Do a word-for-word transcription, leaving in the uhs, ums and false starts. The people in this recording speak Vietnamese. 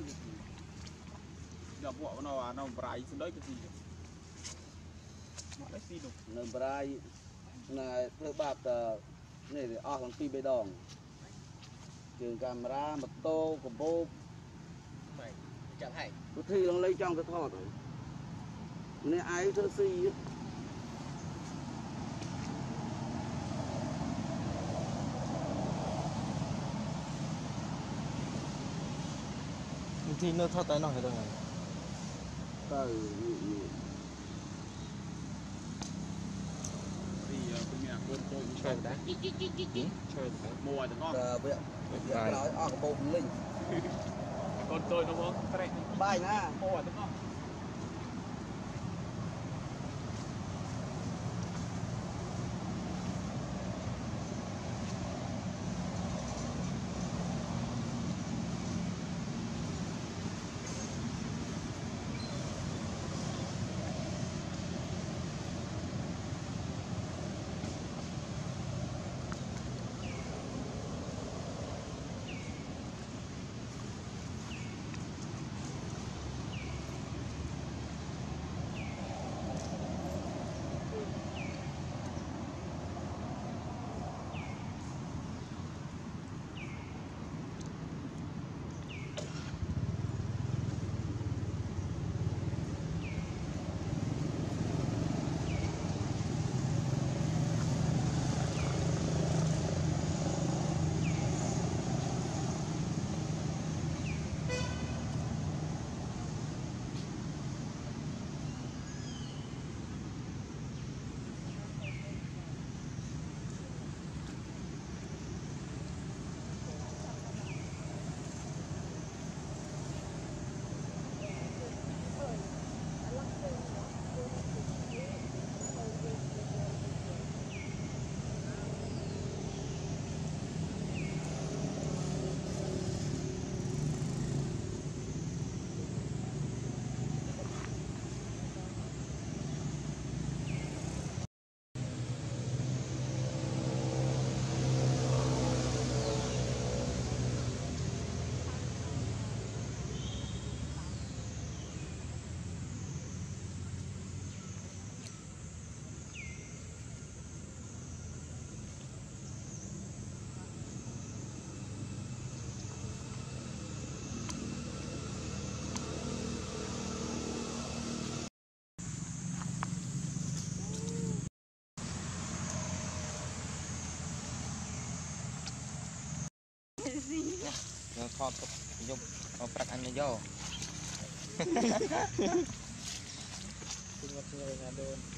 giờ bộ nó nó brai xin đấy cái gì nó gì đâu nó brai này thưa bạp này để ở thằng pi bê đòn trường camera một tô của bố mày chẳng hay có thi nó lấy trong cái thọ rồi nên ai thưa si thì nó thoát tay nó hay đâu này từ thì bây giờ con tôi chơi đã chơi mùa thì ngon bây giờ nói ở cái bộ linh con tôi nó có bài na mùa thì ngon nó kho dùng nó bắt anh vô. Tengok sini ada